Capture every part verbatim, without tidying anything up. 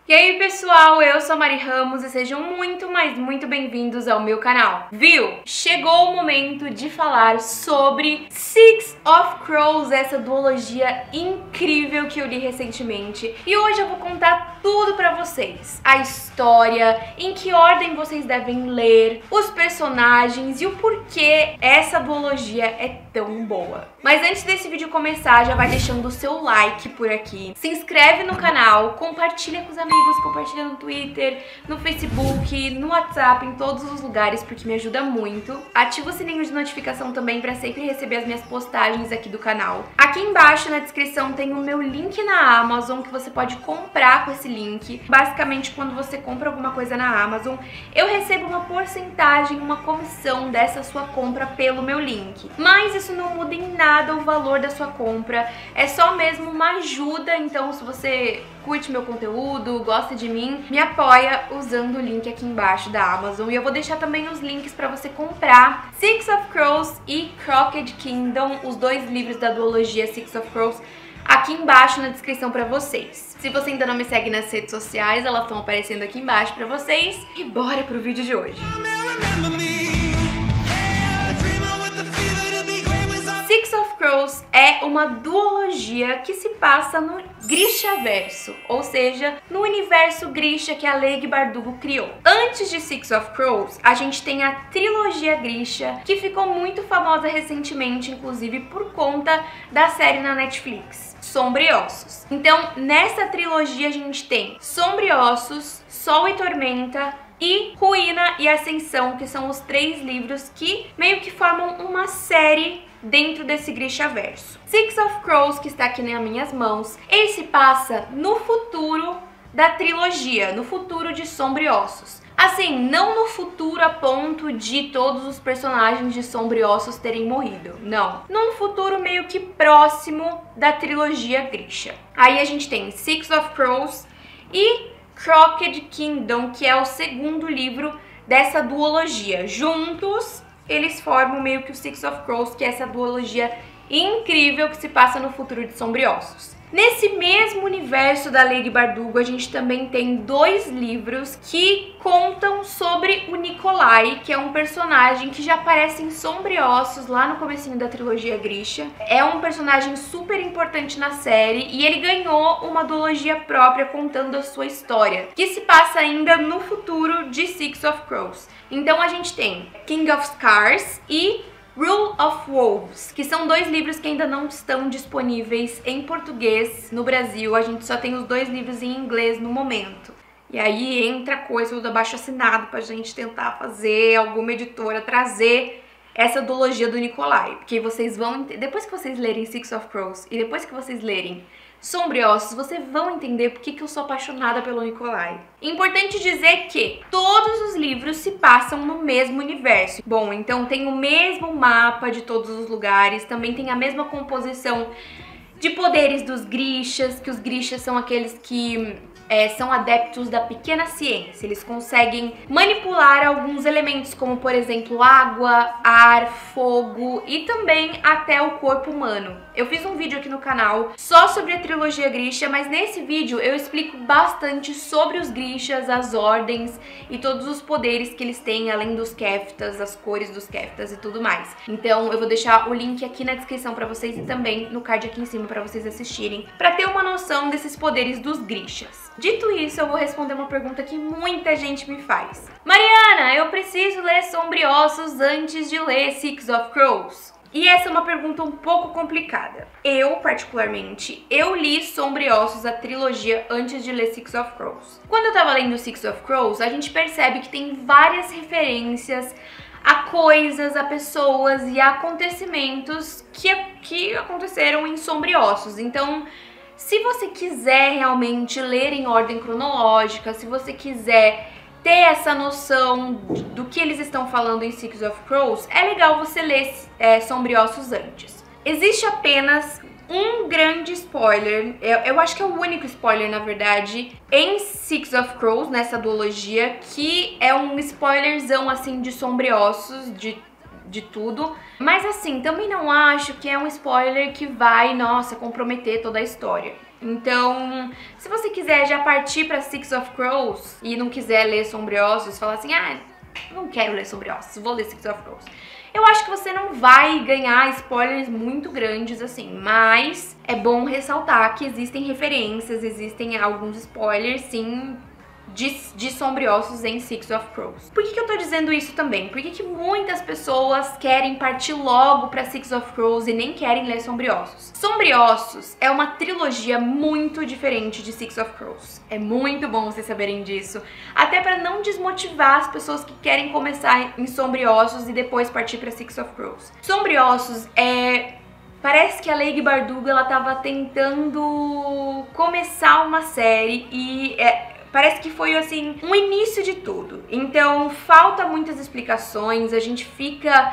E aí pessoal, eu sou a Mari Ramos e sejam muito, mas muito bem-vindos ao meu canal. Viu? Chegou o momento de falar sobre Six of Crows, essa duologia incrível que eu li recentemente. E hoje eu vou contar tudo pra vocês. A história, em que ordem vocês devem ler, os personagens e o porquê essa duologia é tão boa. Mas antes desse vídeo começar, já vai deixando o seu like por aqui. Se inscreve no canal, compartilha com os amigos. Compartilha no Twitter, no Facebook, no WhatsApp, em todos os lugares, porque me ajuda muito. Ativa o sininho de notificação também para sempre receber as minhas postagens aqui do canal. Aqui embaixo na descrição tem o meu link na Amazon, que você pode comprar com esse link. Basicamente, quando você compra alguma coisa na Amazon, eu recebo uma porcentagem, uma comissão dessa sua compra pelo meu link. Mas isso não muda em nada o valor da sua compra, é só mesmo uma ajuda. Então, se você curte meu conteúdo, gosta de mim, me apoia usando o link aqui embaixo da Amazon. E eu vou deixar também os links para você comprar Six of Crows e Crooked Kingdom, os dois livros da duologia Six of Crows, aqui embaixo na descrição para vocês. Se você ainda não me segue nas redes sociais, elas estão aparecendo aqui embaixo para vocês. E bora pro vídeo de hoje. Six of Crows é uma duologia que se passa no Grishaverso, ou seja, no universo Grisha que a Leigh Bardugo criou. Antes de Six of Crows, a gente tem a trilogia Grisha, que ficou muito famosa recentemente, inclusive por conta da série na Netflix, Sombriossos. Então, nessa trilogia a gente tem Sombriossos, Sol e Tormenta e Ruína e Ascensão, que são os três livros que meio que formam uma série dentro desse Grishaverso. Six of Crows, que está aqui nas minhas mãos, ele se passa no futuro da trilogia, no futuro de Sombriossos. Assim, não no futuro a ponto de todos os personagens de Sombriossos terem morrido, não. Num futuro meio que próximo da trilogia Grisha. Aí a gente tem Six of Crows e Crooked Kingdom, que é o segundo livro dessa duologia. Juntos, eles formam meio que o Six of Crows, que é essa duologia incrível que se passa no futuro de Sombriossos. Nesse mesmo universo da Leigh Bardugo, a gente também tem dois livros que contam sobre o Nikolai, que é um personagem que já aparece em Sombriossos, lá no comecinho da trilogia Grisha. É um personagem super importante na série e ele ganhou uma duologia própria contando a sua história, que se passa ainda no futuro de Six of Crows. Então a gente tem King of Scars e Rule of Wolves, que são dois livros que ainda não estão disponíveis em português no Brasil. A gente só tem os dois livros em inglês no momento. E aí entra coisa do abaixo-assinado pra gente tentar fazer alguma editora trazer essa duologia do Nikolai. Porque vocês vão... Depois que vocês lerem Six of Crows e depois que vocês lerem Sombriossos, vocês vão entender por que que eu sou apaixonada pelo Nikolai. Importante dizer que todos os livros se passam no mesmo universo. Bom, então tem o mesmo mapa de todos os lugares, também tem a mesma composição de poderes dos Grishas, que os Grishas são aqueles que é, são adeptos da pequena ciência. Eles conseguem manipular alguns elementos, como por exemplo água, ar, fogo e também até o corpo humano. Eu fiz um vídeo aqui no canal só sobre a trilogia Grisha, mas nesse vídeo eu explico bastante sobre os Grishas, as ordens e todos os poderes que eles têm, além dos Keftas, as cores dos Keftas e tudo mais. Então eu vou deixar o link aqui na descrição pra vocês e também no card aqui em cima pra vocês assistirem, pra ter uma noção desses poderes dos Grishas. Dito isso, eu vou responder uma pergunta que muita gente me faz. Mariana, eu preciso ler Sombriossos antes de ler Six of Crows? E essa é uma pergunta um pouco complicada. Eu, particularmente, eu li Sombriossos, a trilogia, antes de ler Six of Crows. Quando eu tava lendo Six of Crows, a gente percebe que tem várias referências a coisas, a pessoas e a acontecimentos que, que aconteceram em Sombriossos. Então, se você quiser realmente ler em ordem cronológica, se você quiser ter essa noção do que eles estão falando em Six of Crows, é legal você ler é, Sombriossos antes. Existe apenas um grande spoiler, eu, eu acho que é o único spoiler, na verdade, em Six of Crows, nessa duologia, que é um spoilerzão, assim, de Sombriossos, de de tudo, mas assim, também não acho que é um spoiler que vai, nossa, comprometer toda a história. Então, se você quiser já partir pra Six of Crows e não quiser ler Sombriossos, falar assim, ah, não quero ler Sombriossos, vou ler Six of Crows. Eu acho que você não vai ganhar spoilers muito grandes assim, mas é bom ressaltar que existem referências, existem alguns spoilers, sim, de, de Sombriossos em Six of Crows. Por que que eu tô dizendo isso também? Por que que muitas pessoas querem partir logo pra Six of Crows e nem querem ler Sombriossos? Sombriossos é uma trilogia muito diferente de Six of Crows. É muito bom vocês saberem disso, até pra não desmotivar as pessoas que querem começar em Sombriossos e depois partir pra Six of Crows. Sombriossos é... Parece que a Leigh Bardugo, ela tava tentando começar uma série e... É... Parece que foi, assim, um início de tudo. Então, falta muitas explicações, a gente fica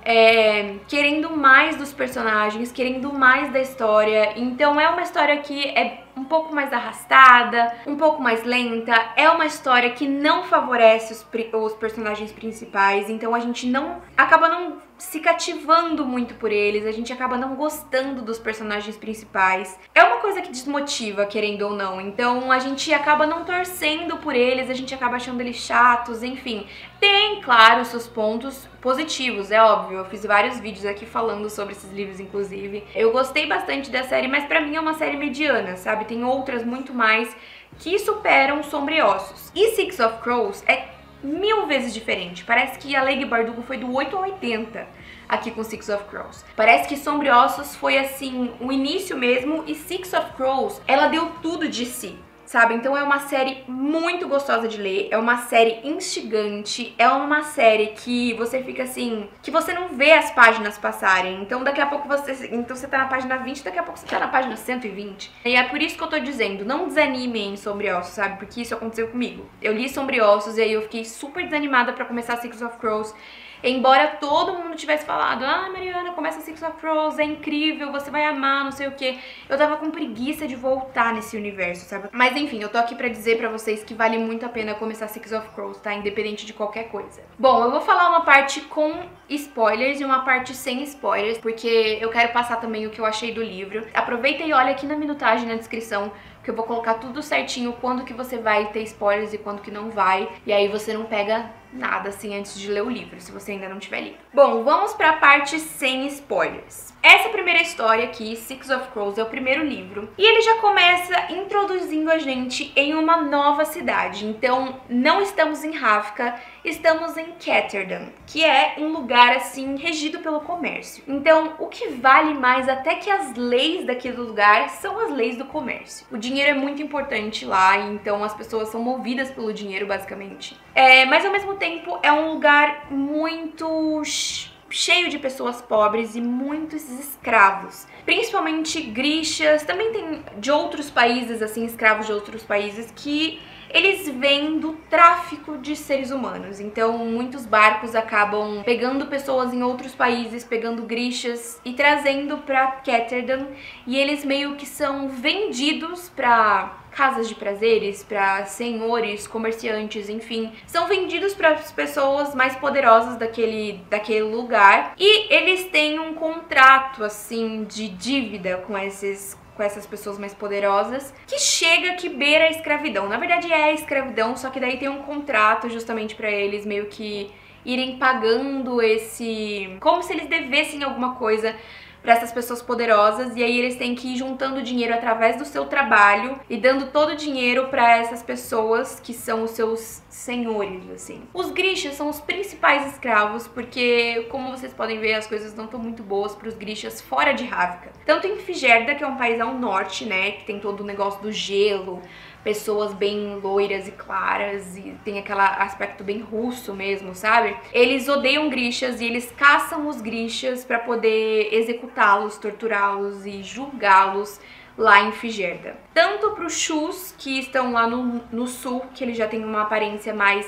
é, querendo mais dos personagens, querendo mais da história. Então, é uma história que é um pouco mais arrastada, um pouco mais lenta. É uma história que não favorece os, os personagens principais. Então, a gente não acaba não se cativando muito por eles, a gente acaba não gostando dos personagens principais. É uma coisa que desmotiva, querendo ou não. Então a gente acaba não torcendo por eles, a gente acaba achando eles chatos, enfim. Tem, claro, seus pontos positivos, é óbvio. Eu fiz vários vídeos aqui falando sobre esses livros, inclusive. Eu gostei bastante da série, mas pra mim é uma série mediana, sabe? Tem outras muito mais que superam Sombriossos. E Six of Crows é mil vezes diferente. Parece que a Leigh Bardugo foi do oito ao oitenta aqui com Six of Crows. Parece que Sombriossos foi assim, o início mesmo, e Six of Crows, ela deu tudo de si, sabe? Então é uma série muito gostosa de ler, é uma série instigante, é uma série que você fica assim, que você não vê as páginas passarem. Então daqui a pouco você, então você tá na página vinte, daqui a pouco você tá na página cento e vinte. E é por isso que eu tô dizendo, não desanimem em Sombriossos, sabe? Porque isso aconteceu comigo. Eu li Sombriossos e aí eu fiquei super desanimada pra começar Six of Crows. Embora todo mundo tivesse falado, ah, Mariana, começa Six of Crows, é incrível, você vai amar, não sei o que. Eu tava com preguiça de voltar nesse universo, sabe? Mas enfim, eu tô aqui pra dizer pra vocês que vale muito a pena começar Six of Crows, tá? Independente de qualquer coisa. Bom, eu vou falar uma parte com spoilers e uma parte sem spoilers, porque eu quero passar também o que eu achei do livro. Aproveita e olha aqui na minutagem, na descrição, que eu vou colocar tudo certinho, quando que você vai ter spoilers e quando que não vai. E aí você não pega nada assim antes de ler o livro, se você ainda não tiver lido. Bom, vamos pra parte sem spoilers. Essa primeira história aqui, Six of Crows, é o primeiro livro. E ele já começa introduzindo a gente em uma nova cidade. Então, não estamos em Ravka, estamos em Ketterdam, que é um lugar, assim, regido pelo comércio. Então, o que vale mais até que as leis daquele lugar são as leis do comércio. O dinheiro é muito importante lá, então as pessoas são movidas pelo dinheiro, basicamente. É, mas, ao mesmo tempo, é um lugar muito cheio de pessoas pobres e muitos escravos, principalmente grixas, também tem de outros países, assim, escravos de outros países que eles vêm do tráfico de seres humanos. Então muitos barcos acabam pegando pessoas em outros países, pegando grixas e trazendo pra Ketterdam, e eles meio que são vendidos pra casas de prazeres, para senhores, comerciantes, enfim, são vendidos para as pessoas mais poderosas daquele, daquele lugar, e eles têm um contrato assim de dívida com esses com essas pessoas mais poderosas, que chega, que beira a escravidão. Na verdade é a escravidão, só que daí tem um contrato justamente para eles meio que irem pagando esse... como se eles devessem alguma coisa para essas pessoas poderosas, e aí eles têm que ir juntando dinheiro através do seu trabalho e dando todo o dinheiro para essas pessoas que são os seus senhores, assim. Os grixas são os principais escravos, porque, como vocês podem ver, as coisas não estão muito boas para os grixas fora de Ravka. Tanto em Figerda, que é um país ao norte, né, que tem todo o negócio do gelo, pessoas bem loiras e claras, e tem aquele aspecto bem russo mesmo, sabe? Eles odeiam grixas e eles caçam os grixas pra poder executá-los, torturá-los e julgá-los lá em Figerda. Tanto pros Shus, que estão lá no, no sul, que eles já têm uma aparência mais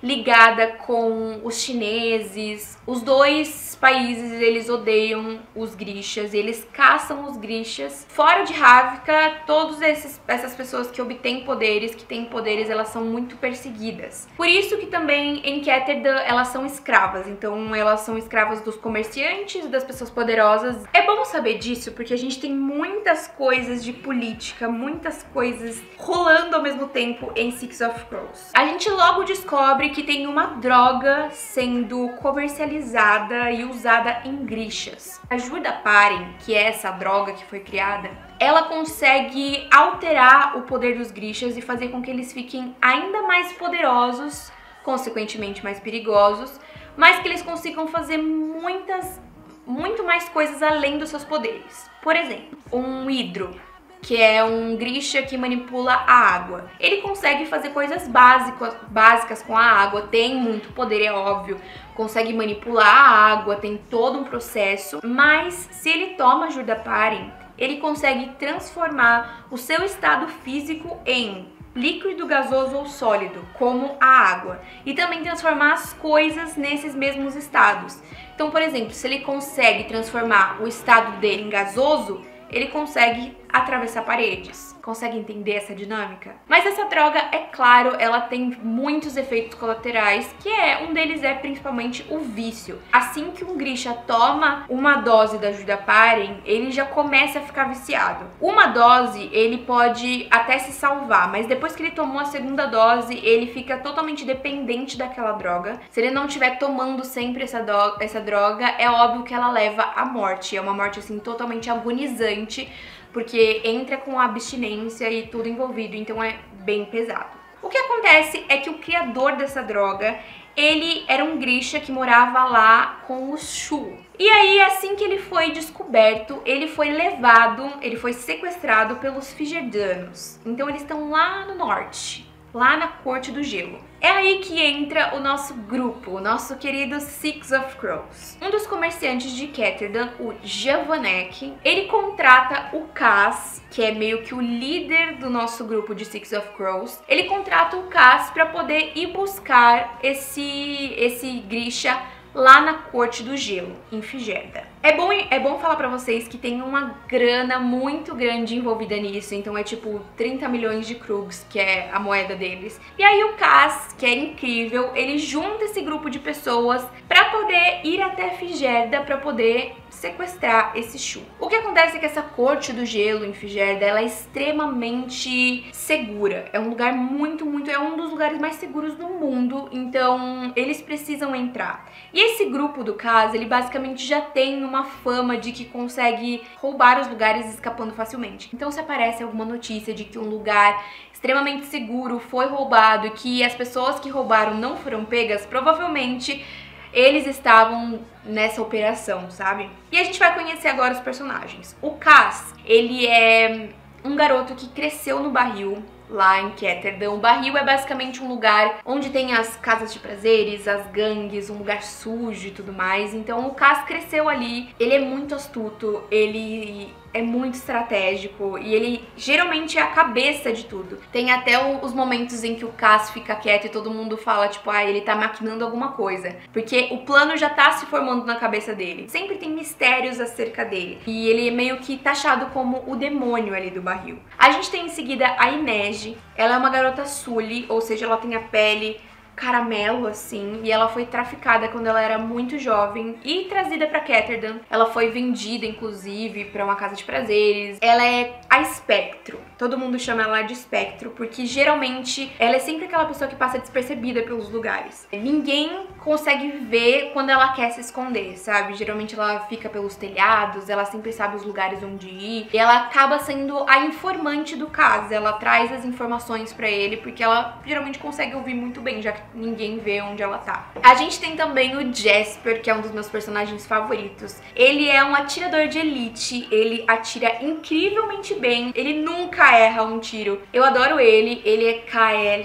ligada com os chineses. Os dois países, eles odeiam os Grishas, eles caçam os Grishas. Fora de Ravnica, todas essas pessoas que obtêm poderes, que têm poderes, elas são muito perseguidas. Por isso que também em Ketterdam elas são escravas, então elas são escravas dos comerciantes, das pessoas poderosas. É bom saber disso porque a gente tem muitas coisas de política, muitas coisas rolando ao mesmo tempo em Six of Crows. A gente logo descobre que tem uma droga sendo comercializada e usada em Grishas. A Judaparen, que é essa droga que foi criada, ela consegue alterar o poder dos Grishas e fazer com que eles fiquem ainda mais poderosos, consequentemente mais perigosos, mas que eles consigam fazer muitas, muito mais coisas além dos seus poderes. Por exemplo, um Hidro, que é um Grisha que manipula a água. Ele consegue fazer coisas básicas, básicas com a água, tem muito poder, é óbvio, consegue manipular a água, tem todo um processo, mas se ele toma Judaparen, ele consegue transformar o seu estado físico em líquido, gasoso ou sólido, como a água, e também transformar as coisas nesses mesmos estados. Então, por exemplo, se ele consegue transformar o estado dele em gasoso, ele consegue atravessar paredes. Consegue entender essa dinâmica? Mas essa droga, é claro, ela tem muitos efeitos colaterais, que é, um deles é principalmente o vício. Assim que um Grisha toma uma dose da Judaparen, ele já começa a ficar viciado. Uma dose, ele pode até se salvar, mas depois que ele tomou a segunda dose, ele fica totalmente dependente daquela droga. Se ele não estiver tomando sempre essa, do essa droga, é óbvio que ela leva à morte. É uma morte, assim, totalmente agonizante, porque entra com a abstinência e tudo envolvido, então é bem pesado. O que acontece é que o criador dessa droga, ele era um Grisha que morava lá com os Shu. E aí, assim que ele foi descoberto, ele foi levado, ele foi sequestrado pelos Fijerdanos. Então eles estão lá no norte, lá na Corte do Gelo. É aí que entra o nosso grupo, o nosso querido Six of Crows. Um dos comerciantes de Ketterdam, o Javanek, ele contrata o Kaz, que é meio que o líder do nosso grupo de Six of Crows. Ele contrata o Kaz para poder ir buscar esse, esse Grisha lá na Corte do Gelo, em Fijerda. É bom, é bom falar pra vocês que tem uma grana muito grande envolvida nisso, então é tipo trinta milhões de Krugs, que é a moeda deles. E aí o Kaz, que é incrível, ele junta esse grupo de pessoas pra poder ir até Fijerda pra poder sequestrar esse Shu. O que acontece é que essa Corte do Gelo em Fijerda, ela é extremamente segura. É um lugar muito, muito... é um dos lugares mais seguros do mundo, então eles precisam entrar. E esse grupo do Kaz, ele basicamente já tem uma fama de que consegue roubar os lugares escapando facilmente. Então se aparece alguma notícia de que um lugar extremamente seguro foi roubado e que as pessoas que roubaram não foram pegas, provavelmente eles estavam nessa operação, sabe? E a gente vai conhecer agora os personagens. O Kaz, ele é um garoto que cresceu no barril, lá em Ketterdam. O barril é basicamente um lugar onde tem as casas de prazeres, as gangues, um lugar sujo e tudo mais. Então o Kaz cresceu ali, ele é muito astuto, ele é muito estratégico e ele geralmente é a cabeça de tudo. Tem até os momentos em que o Kaz fica quieto e todo mundo fala, tipo, ah, ele tá maquinando alguma coisa, porque o plano já tá se formando na cabeça dele. Sempre tem mistérios acerca dele e ele é meio que taxado como o demônio ali do barril. A gente tem em seguida a Inej. Ela é uma garota Sully, ou seja, ela tem a pele caramelo, assim, e ela foi traficada quando ela era muito jovem e trazida pra Ketterdam. Ela foi vendida, inclusive, pra uma casa de prazeres. Ela é a Espectro. Todo mundo chama ela de Espectro, porque geralmente ela é sempre aquela pessoa que passa despercebida pelos lugares. Ninguém consegue ver quando ela quer se esconder, sabe? Geralmente ela fica pelos telhados, ela sempre sabe os lugares onde ir. E ela acaba sendo a informante do caso. Ela traz as informações pra ele, porque ela geralmente consegue ouvir muito bem, já que ninguém vê onde ela tá. A gente tem também o Jasper, que é um dos meus personagens favoritos. Ele é um atirador de elite, ele atira incrivelmente bem, ele nunca erra um tiro. Eu adoro ele, ele é Kaelish,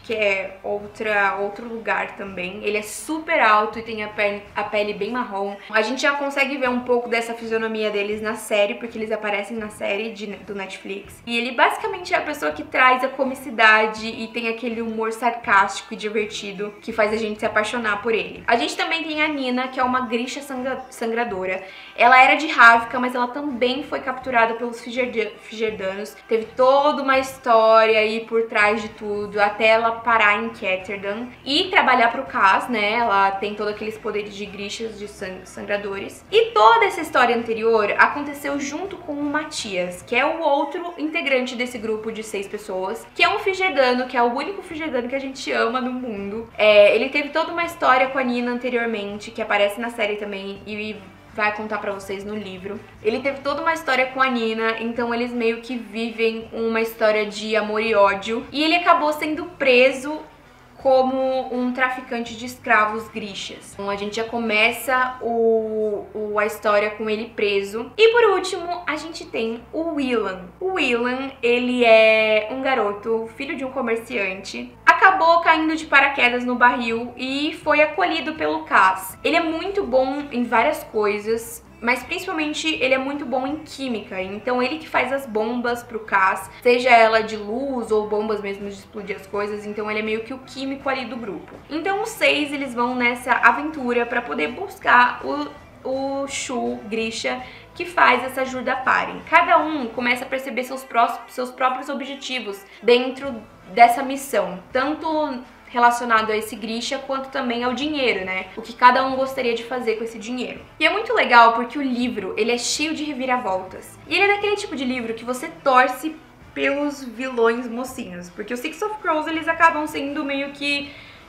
que é outra, outro lugar também. Ele é super alto e tem a pele, a pele bem marrom. A gente já consegue ver um pouco dessa fisionomia deles na série, porque eles aparecem na série de, do Netflix. E ele basicamente é a pessoa que traz a comicidade e tem aquele humor sarcástico e divertido que faz a gente se apaixonar por ele. A gente também tem a Nina, que é uma Grisha sangra, sangradora. Ela era de Ravka, mas ela também foi capturada pelos Fijerdanos. Teve toda uma história aí por trás de tudo, até ela parar em Ketterdam e trabalhar pro Cass, né? Ela tem todos aqueles poderes de Grishas, de sang sangradores. E toda essa história anterior aconteceu junto com o Matias, que é o outro integrante desse grupo de seis pessoas, que é um Fijerdano, que é o único Fijerdano que a gente ama no mundo. É, ele teve toda uma história com a Nina anteriormente, que aparece na série também, e vai contar pra vocês no livro. Ele teve toda uma história com a Nina, então eles meio que vivem uma história de amor e ódio. E ele acabou sendo preso como um traficante de escravos grishas. Então a gente já começa o, o, a história com ele preso. E por último, a gente tem o Willan. O Willan, ele é um garoto, filho de um comerciante. Acabou caindo de paraquedas no barril e foi acolhido pelo Cass. Ele é muito bom em várias coisas, mas principalmente ele é muito bom em química, então ele que faz as bombas pro Cass, seja ela de luz ou bombas mesmo de explodir as coisas, então ele é meio que o químico ali do grupo. Então os seis, eles vão nessa aventura pra poder buscar o, o Shu Grisha, que faz essa ajuda parem. Cada um começa a perceber seus, pró seus próprios objetivos dentro dessa missão, tanto relacionado a esse Grisha, quanto também ao dinheiro, né? O que cada um gostaria de fazer com esse dinheiro. E é muito legal porque o livro, ele é cheio de reviravoltas. E ele é daquele tipo de livro que você torce pelos vilões mocinhos, porque os Six of Crows, eles acabam sendo meio que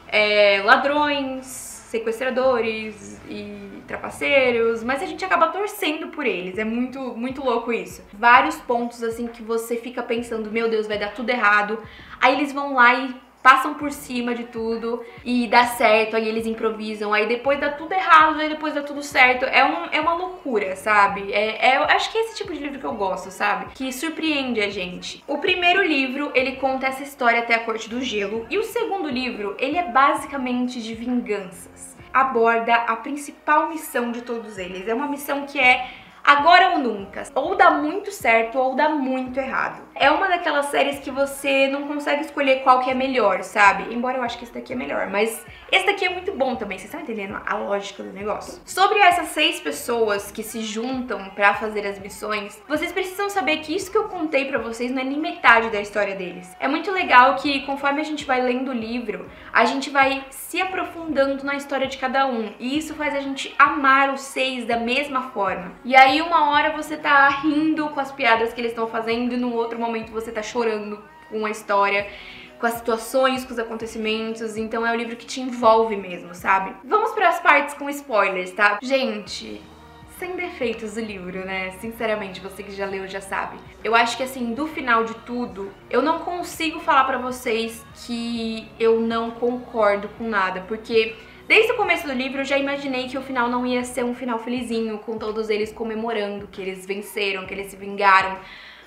é, ladrões, sequestradores e trapaceiros, mas a gente acaba torcendo por eles, é muito, muito louco isso. Vários pontos assim que você fica pensando, meu Deus, vai dar tudo errado, aí eles vão lá e passam por cima de tudo e dá certo, aí eles improvisam, aí depois dá tudo errado, aí depois dá tudo certo. É, um, é uma loucura, sabe? É, é, acho que é esse tipo de livro que eu gosto, sabe? Que surpreende a gente. O primeiro livro, ele conta essa história até a Corte do Gelo, e o segundo livro, ele é basicamente de vinganças. Aborda a principal missão de todos eles. É uma missão que é agora ou nunca. Ou dá muito certo ou dá muito errado. É uma daquelas séries que você não consegue escolher qual que é melhor, sabe? Embora eu acho que esse daqui é melhor, mas esse daqui é muito bom também. Vocês estão entendendo a lógica do negócio? Sobre essas seis pessoas que se juntam pra fazer as missões, vocês precisam saber que isso que eu contei pra vocês não é nem metade da história deles. É muito legal que conforme a gente vai lendo o livro, a gente vai se aprofundando na história de cada um. E isso faz a gente amar os seis da mesma forma. E aí uma hora você tá rindo com as piadas que eles estão fazendo e no outro momento você tá chorando com a história, com as situações, com os acontecimentos. Então é um livro que te envolve mesmo, sabe? Vamos para as partes com spoilers, tá? Gente, sem defeitos o livro, né? Sinceramente, você que já leu já sabe. Eu acho que assim, do final de tudo, eu não consigo falar pra vocês que eu não concordo com nada, porque desde o começo do livro eu já imaginei que o final não ia ser um final felizinho, com todos eles comemorando que eles venceram, que eles se vingaram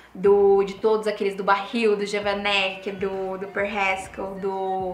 do, de todos aqueles do barril, do Javanek, do, do Per Haskell, do,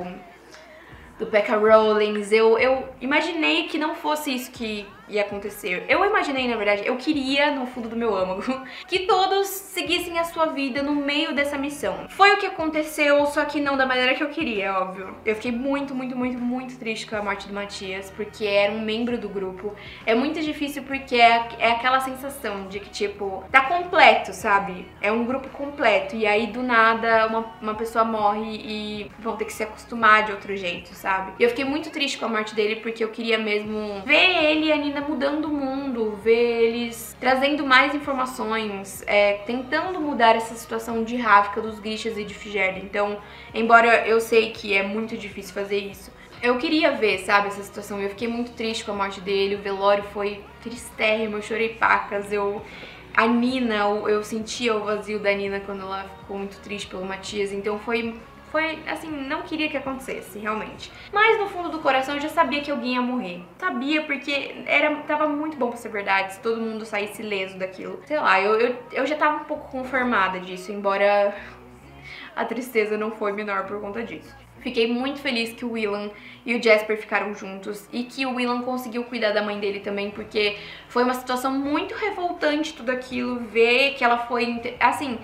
do Pekka Rollins. Eu, eu imaginei que não fosse isso que ia acontecer. Eu imaginei, na verdade, eu queria, no fundo do meu âmago, que todos seguissem a sua vida no meio dessa missão. Foi o que aconteceu, só que não da maneira que eu queria, óbvio. Eu fiquei muito, muito, muito, muito triste com a morte do Matias, porque era um membro do grupo. É muito difícil porque é, é aquela sensação de que, tipo, tá completo, sabe? É um grupo completo, e aí, do nada, uma, uma pessoa morre e vão ter que se acostumar de outro jeito, sabe? E eu fiquei muito triste com a morte dele, porque eu queria mesmo ver ele e a Nina mudando o mundo, ver eles trazendo mais informações, é, tentando mudar essa situação de Ravka, dos Grishas e de Fijerda. Então, embora eu sei que é muito difícil fazer isso, eu queria ver, sabe, essa situação. Eu fiquei muito triste com a morte dele, o velório foi tristérrimo, eu chorei pacas, eu... A Nina, eu, eu sentia o vazio da Nina quando ela ficou muito triste pelo Matias, então foi... Foi, assim, não queria que acontecesse, realmente. Mas no fundo do coração eu já sabia que alguém ia morrer. Sabia, porque era, tava muito bom pra ser verdade, se todo mundo saísse ileso daquilo. Sei lá, eu, eu, eu já tava um pouco conformada disso, embora a tristeza não foi menor por conta disso. Fiquei muito feliz que o Willan e o Jasper ficaram juntos e que o Willan conseguiu cuidar da mãe dele também, porque foi uma situação muito revoltante tudo aquilo, ver que ela foi... Assim,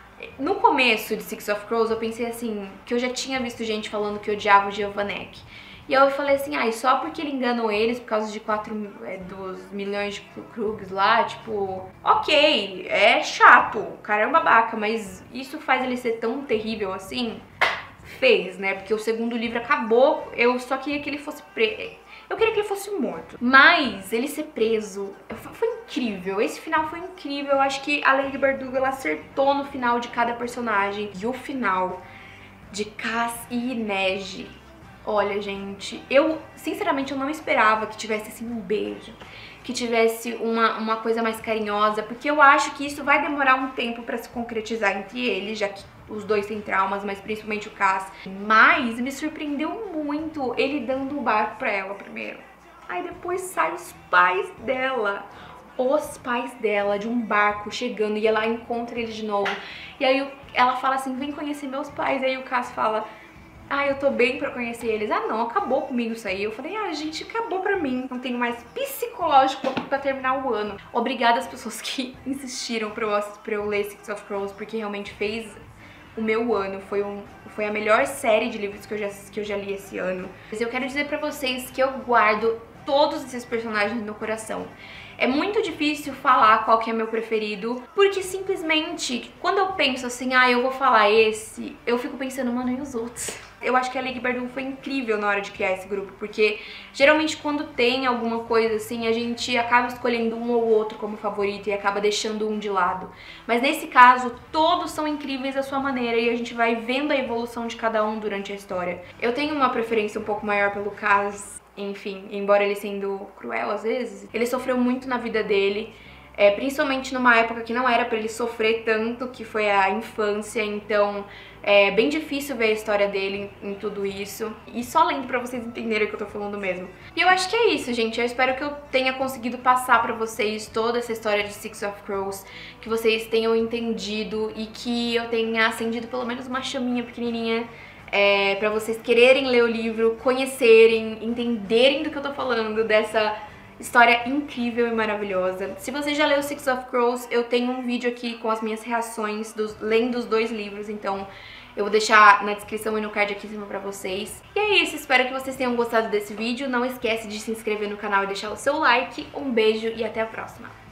no começo de Six of Crows eu pensei assim, que eu já tinha visto gente falando que odiava o Giovanek. E eu falei assim, ai, ah, só porque ele enganou eles por causa de quatro é, dos milhões de Krugs lá, tipo, ok, é chato, o cara é um babaca, mas isso faz ele ser tão terrível assim? Fez, né? Porque o segundo livro acabou, eu só queria que ele fosse preso. Eu queria que ele fosse morto. Mas ele ser preso foi incrível. Esse final foi incrível. Eu acho que a Lady Bardugo, ela acertou no final de cada personagem. E o final de Cass e Neji. Olha, gente, eu, sinceramente, eu não esperava que tivesse, assim, um beijo, que tivesse uma, uma coisa mais carinhosa, porque eu acho que isso vai demorar um tempo pra se concretizar entre eles, já que os dois têm traumas, mas principalmente o Cass. Mas me surpreendeu muito ele dando o barco pra ela primeiro. Aí depois saem os pais dela, os pais dela, de um barco chegando, e ela encontra eles de novo. E aí ela fala assim, vem conhecer meus pais, e aí o Cass fala... Ah, eu tô bem pra conhecer eles. Ah, não, acabou comigo isso aí. Eu falei, ah, gente, acabou pra mim. Não tenho mais psicológico pra terminar o ano. Obrigada às pessoas que insistiram pra eu, pra eu ler Six of Crows, porque realmente fez o meu ano. Foi, um, foi a melhor série de livros que eu, já, que eu já li esse ano. Mas eu quero dizer pra vocês que eu guardo todos esses personagens no meu coração. É muito difícil falar qual que é meu preferido, porque simplesmente, quando eu penso assim, ah, eu vou falar esse, eu fico pensando, mano, e os outros? Eu acho que a Lady Bardugo foi incrível na hora de criar esse grupo, porque geralmente quando tem alguma coisa assim, a gente acaba escolhendo um ou outro como favorito e acaba deixando um de lado. Mas nesse caso, todos são incríveis à sua maneira e a gente vai vendo a evolução de cada um durante a história. Eu tenho uma preferência um pouco maior pelo Cass. Enfim, embora ele sendo cruel às vezes, ele sofreu muito na vida dele, é, principalmente numa época que não era pra ele sofrer tanto, que foi a infância, então é bem difícil ver a história dele em, em tudo isso. E só lendo pra vocês entenderem o que eu tô falando mesmo. E eu acho que é isso, gente. Eu espero que eu tenha conseguido passar pra vocês toda essa história de Six of Crows, que vocês tenham entendido e que eu tenha acendido pelo menos uma chaminha pequenininha É, pra vocês quererem ler o livro, conhecerem, entenderem do que eu tô falando, dessa história incrível e maravilhosa. Se você já leu Six of Crows, eu tenho um vídeo aqui com as minhas reações, dos, lendo os dois livros, então eu vou deixar na descrição e no card aqui em cima pra vocês. E é isso, espero que vocês tenham gostado desse vídeo. Não esquece de se inscrever no canal e deixar o seu like. Um beijo e até a próxima!